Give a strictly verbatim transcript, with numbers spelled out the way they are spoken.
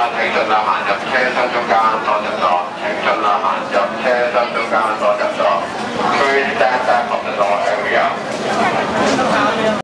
請盡量行入車廂中間，多入座。請盡量行入車廂中間，多入座。Please stand back from the door area.